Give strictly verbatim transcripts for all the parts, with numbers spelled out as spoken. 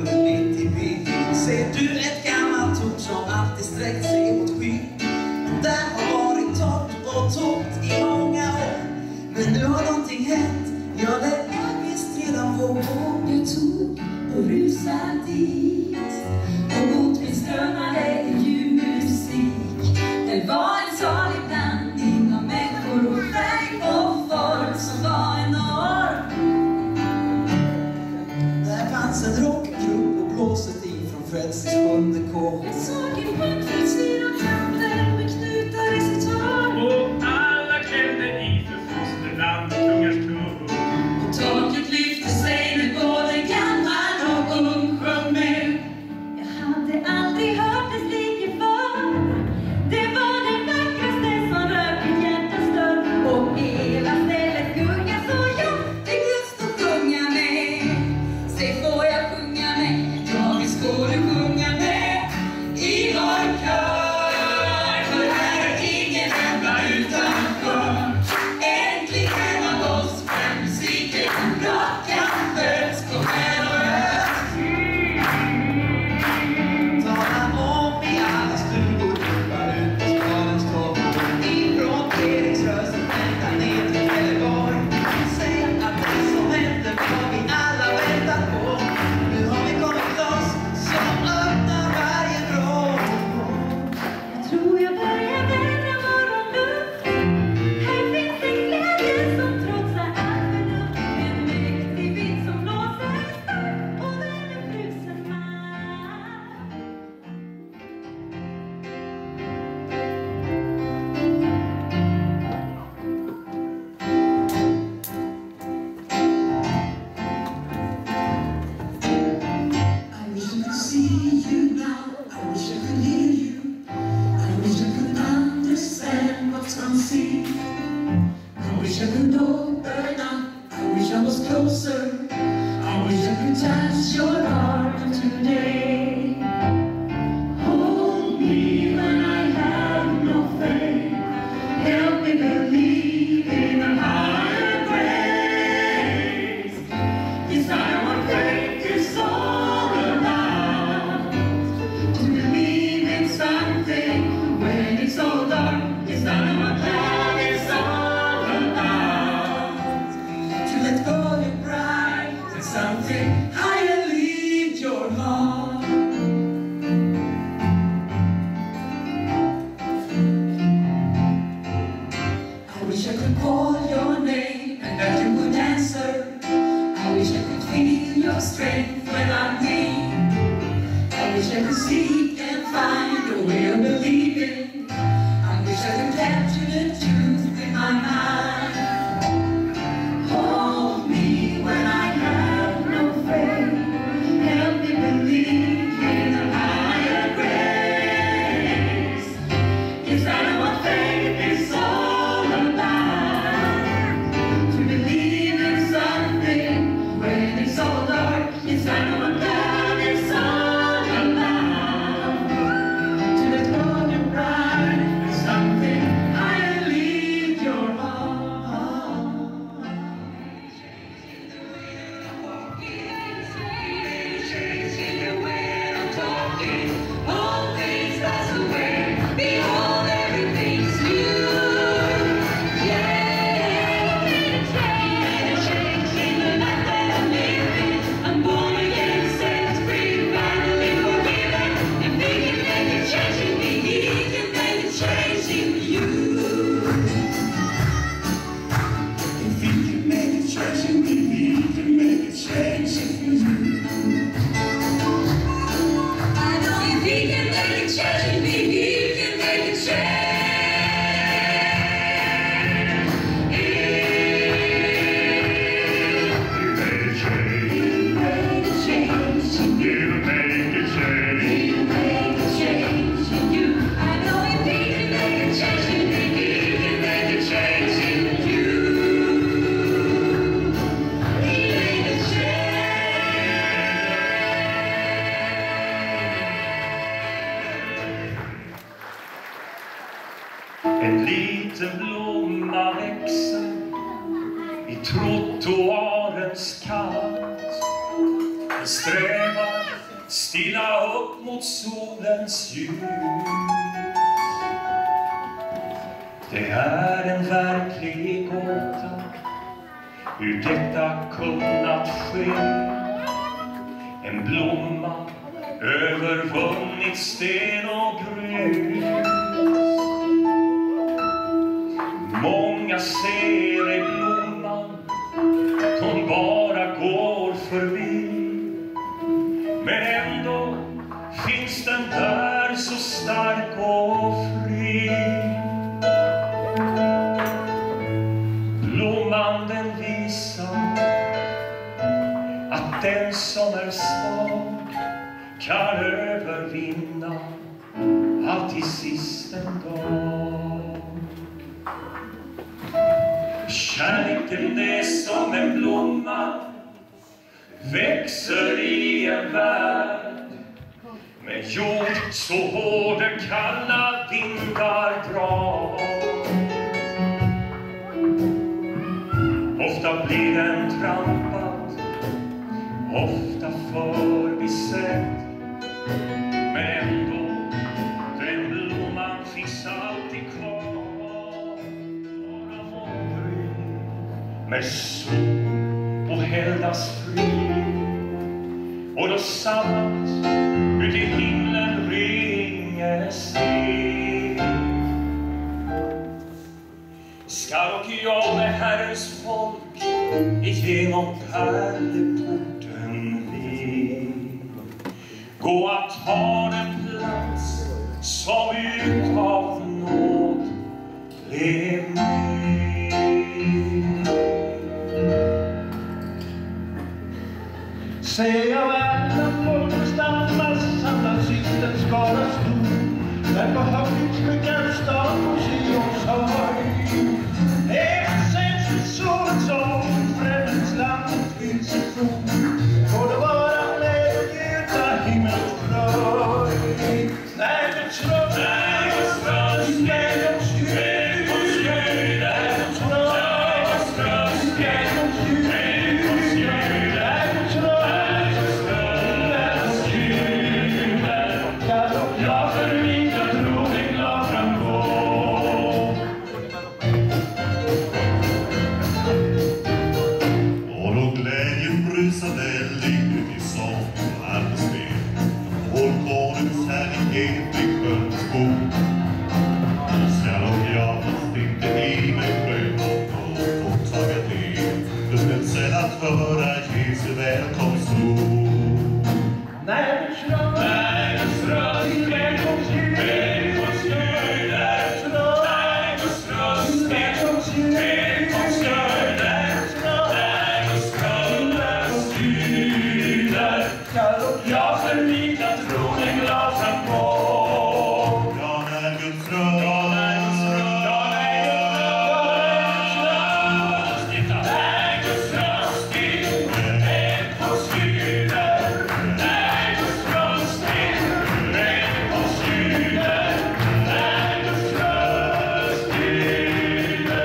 mitt i byn. Ser du ett gammalt torn som alltid sträckt sig mot skyn? Där har varit torrt och tomt i många år. Men nu har någonting hänt, ja det är visst redan vår. Jag tog och rusade dit och mot min strömmade ljusmusik. Det var en salig blandning av människor och färg och form som var enorm. Där fanns en rockgrupp och blåset in från Frälsnings sjunde kår. Jag såg en backfull styr och kanter med knutar i sitt hår. Och alla klämde i för fosterland och kungars klubb. Och taket lyfte sig när både gammal och ung sjöng med. Jag hade aldrig hört det stiga för. Det var det vackraste som rör mitt hjärtas dörr. Och hela stället gunga så jag fick lust att sjunga med. Säg får jag sjunga med? Ja vi skulle sjunga med i vår kör. För här är ingen enda utanför. Äntligen av oss för musiken raka föds. Kom här och hör. Tala om i alla stugor, bara ut på stadens torg. Ifrån Fredriksrösen ända ner till Trelleborg. Säg att det som händer vad vi alla väntar på. Nu har vi kommit loss som öppnar varje vrå. Jag tror jag börjar vädra morgonluft. Här finns en glädje som trotsar allt förnuft. En mäktig vind som blåser starkt och den är frusen mark. I wish I could see you now. I wish I could hear you. I wish I could understand what's unseen. I wish I could open up. I wish I was closer. I wish I could touch your heart today. Hold me when I have no faith. Help me believe in a higher grace. Yes, I know what faith is all about. To believe in something when it's all dark. Yes, I know what love is all about. To let go of your pride and something higher lead your heart. I wish I could call your name and that you would answer. I wish I could feel your strength when I'm weak. I wish I could seek and find a way of believing. I wish I could capture the truth in my mind. Hold me when I have no faith. Help me believe in a higher grace. Yes, I know what faith is all about. To believe in something when it's all dark. Yes, I know what love is all about. To let go of your pride and something higher lead your heart. Changing the way I'm talking. All things pass away. Behold, everything's new. Yeah, made a change, made a change in the life that I'm living. I'm born again, set free, finally forgiven. And we can make a change in me. He can make a change in you. If he can make a change in me, he can make a change in you. I know if he can make a change in me, he can make a change. You made a change. He made a change in you. You made a change. He made a change in you. I know if he can make a change in me, he can make a change in you. He made a change. En liten blomma växer i trottoarens kant. Den strävar stilla upp mot solens ljus. Det är en verklig gåta hur detta kunnat ske. En blomma övervunnit sten och grus. Många ser i blomman, hon bara går förbi. Men ändå finns den där så stark och fri. Blomman den visar att den som är svag kan övervinna allt till sist en dag. Kärleken är som en blomma, växer i en värld med jord så hård den kalla vindar drar. Ofta blir den trampad, ofta förbisedd, men ändå den blomman finns alltid kvar. Bara mångry med sol och heldas fri, och då samlas ut i himlen ringer steg. Ska och jag med Herrens folk igenom pärleporten vi gå att ha den plats som utav nåd blev med. Säg av alla folkstammar samlas hit en skara stor, där på högtidsskickan stad på Sions höjd. Efter sänds vid solens av främmens landet vill sig tro, får det vara med och gjuta himmels fröjd. När Guds röst, när Guds röst, när Guds ljud, när Guds ljud, när Guds röst, när Guds ljud, när Guds ljud, när Guds röst, jag förvittar tro dig glad framgår. Och då glädjen brusade livet i sång och arbetsspel, vår konungs härlighet i sköns bord. Skall och jag fast inte i mig pröv och få taga del, bestämseln att höra Jesu välkomstord. När Guds röst, när Guds röst, när Guds ljud, när Guds ljud, när Guds röst, när Guds ljud, när Guds ljud, när Guds ljud, när jag förlitar tron en glad framgång. Ja, när Guds röst, ja, när Guds röst, Ja, när Guds röst, när Guds röst, när Guds ljud, när Guds röst, när Guds ljud, när Guds röst ljuder.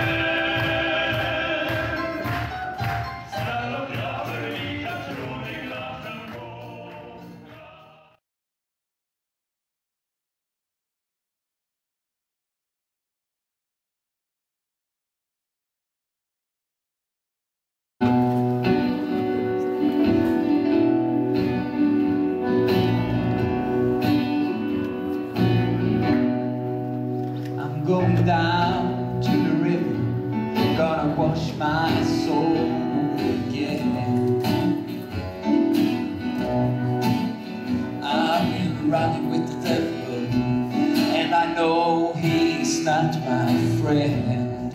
Skall och jag förlita tron en glad framgång. I'm going down to the river, gonna wash my soul again. I've been running with the devil, and I know he's not my friend.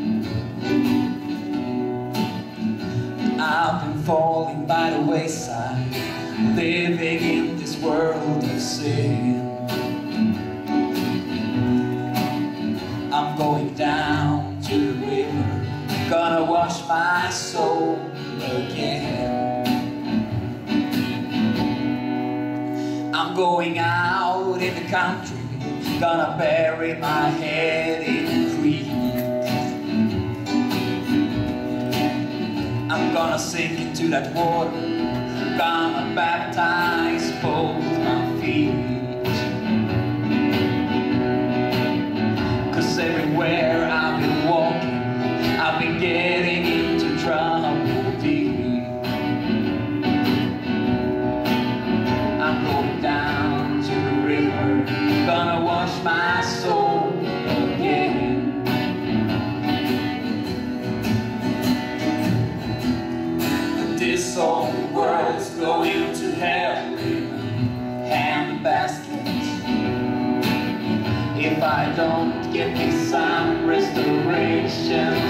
I've been falling by the wayside, living in this world of sin. I'm going down to the river, gonna wash my soul again. I'm going out in the country, gonna bury my head in a creek. I'm gonna sink into that water, gonna baptize getting some restoration.